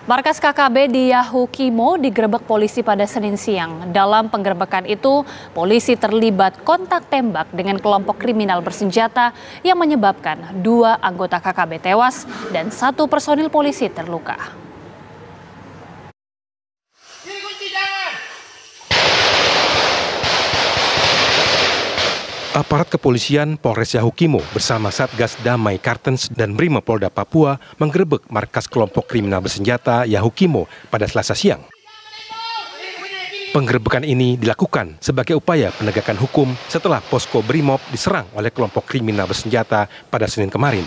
Markas KKB di Yahukimo digerebek polisi pada Senin siang. Dalam penggerebekan itu, polisi terlibat kontak tembak dengan kelompok kriminal bersenjata yang menyebabkan 2 anggota KKB tewas dan 1 personil polisi terluka. Aparat kepolisian Polres Yahukimo bersama Satgas Damai Kartens dan Brimopolda Papua menggerebek markas kelompok kriminal bersenjata Yahukimo pada Selasa siang. Penggerebekan ini dilakukan sebagai upaya penegakan hukum setelah posko Brimob diserang oleh kelompok kriminal bersenjata pada Senin kemarin.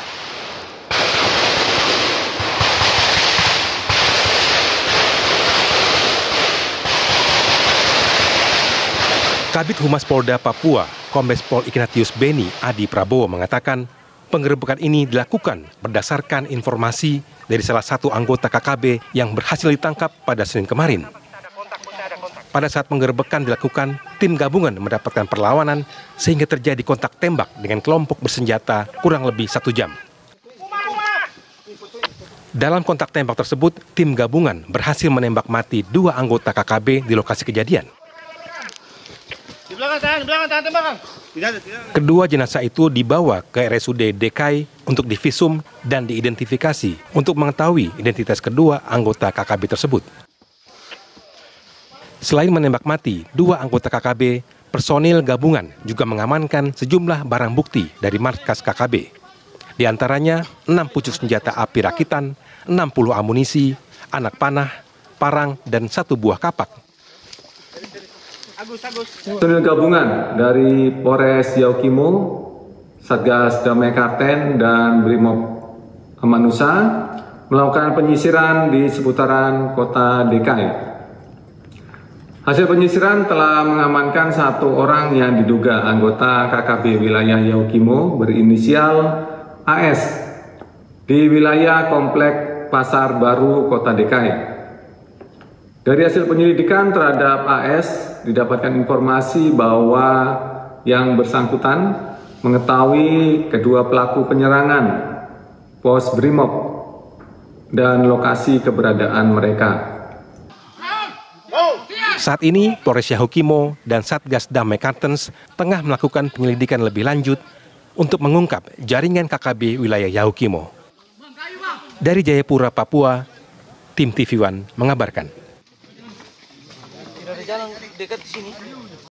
Kabid Humas Polda Papua, Kombes Pol Ignatius Beni Adi Prabowo mengatakan penggerebekan ini dilakukan berdasarkan informasi dari salah satu anggota KKB yang berhasil ditangkap pada Senin kemarin. Pada saat penggerebekan dilakukan, tim gabungan mendapatkan perlawanan sehingga terjadi kontak tembak dengan kelompok bersenjata kurang lebih 1 jam. Dalam kontak tembak tersebut, tim gabungan berhasil menembak mati 2 anggota KKB di lokasi kejadian. Kedua jenazah itu dibawa ke RSUD DKI untuk divisum dan diidentifikasi untuk mengetahui identitas kedua anggota KKB tersebut. Selain menembak mati 2 anggota KKB, personil gabungan juga mengamankan sejumlah barang bukti dari markas KKB. Di antaranya 6 pucuk senjata api rakitan, 60 amunisi, anak panah, parang, dan 1 buah kapak. Personil gabungan dari Polres Yahukimo, Satgas Damai Karten, dan Brimob Amanusa melakukan penyisiran di seputaran kota DKI. Hasil penyisiran telah mengamankan 1 orang yang diduga anggota KKB wilayah Yahukimo berinisial AS di wilayah Komplek Pasar Baru, Kota DKI. Dari hasil penyelidikan terhadap AS, didapatkan informasi bahwa yang bersangkutan mengetahui kedua pelaku penyerangan pos Brimob dan lokasi keberadaan mereka. Saat ini, Polres Yahukimo dan Satgas Damai Kartens tengah melakukan penyelidikan lebih lanjut untuk mengungkap jaringan KKB wilayah Yahukimo. Dari Jayapura, Papua, tim TV One mengabarkan. Tidak ada jalan dekat di sini.